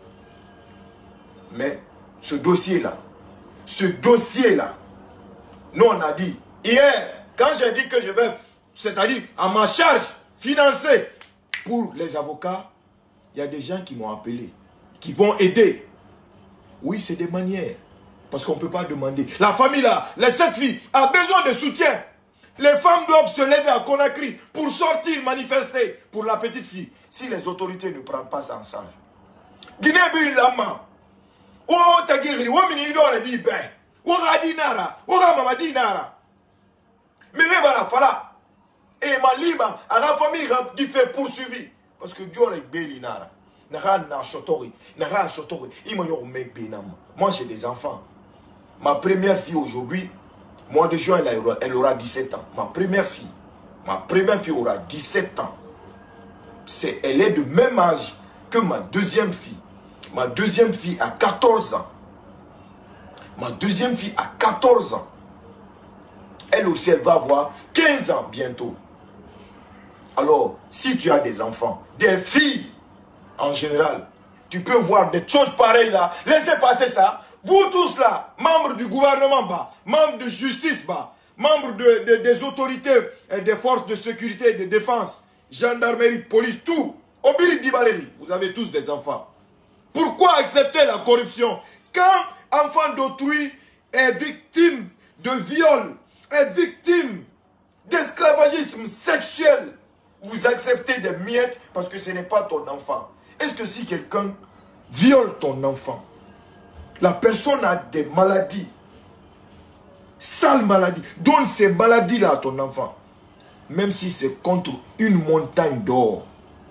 Mais ce dossier-là, ce dossier-là, nous on a dit, hier, quand j'ai dit que je vais, c'est-à-dire à ma charge, financer pour les avocats, il y a des gens qui m'ont appelé, qui vont aider. Oui, c'est des manières. Parce qu'on ne peut pas demander. La famille là, les sept filles, a besoin de soutien. Les femmes doivent se lever à Conakry pour sortir, manifester pour la petite fille. Si les autorités ne prennent pas ça en charge. Guinée Lama. Oh, Tagiri, oh, Mini Dora dit ben. Oh, Radinara. Oh, Mamadinara. Mais voilà, voilà. Et ma liba, à la famille qui fait poursuivi. Parce que Dieu est Bélinara. Moi, j'ai des enfants. Ma première fille aujourd'hui, mois de juin, elle aura, elle aura dix-sept ans. Ma première fille, ma première fille aura dix-sept ans. C'est, elle est de même âge que ma deuxième fille. Ma deuxième fille a quatorze ans. Ma deuxième fille a quatorze ans. Elle aussi, elle va avoir quinze ans bientôt. Alors, si tu as des enfants, des filles en général, tu peux voir des choses pareilles là. Laissez passer ça. Vous tous là, membres du gouvernement, bah, membres de justice, bah, membres de, de, des autorités et des forces de sécurité et de défense, gendarmerie, police, tout. Obiri Dibareri, vous avez tous des enfants. Pourquoi accepter la corruption? Quand enfant d'autrui est victime de viol, est victime d'esclavagisme sexuel, vous acceptez des miettes parce que ce n'est pas ton enfant. Est-ce que si quelqu'un viole ton enfant, la personne a des maladies, sales maladies, donne ces maladies-là à ton enfant, même si c'est contre une montagne d'or,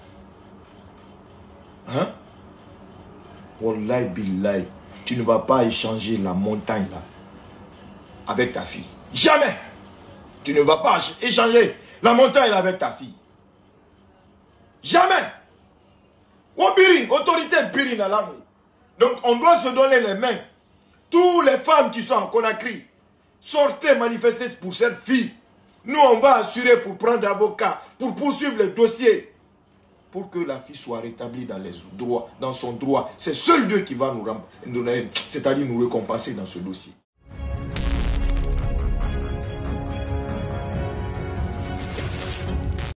hein? Wallahi billahi, tu ne vas pas échanger la montagne là avec ta fille. Jamais. Tu ne vas pas échanger la montagne là avec ta fille. Jamais. Wabiri, autorité Biri na langue. Donc on doit se donner les mains. Toutes les femmes qui sont en Conakry, sortez manifester pour cette fille. Nous on va assurer pour prendre avocat, pour poursuivre le dossier, pour que la fille soit rétablie dans les droits, dans son droit. C'est seul Dieu qui va nous, c'est-à-dire nous récompenser dans ce dossier.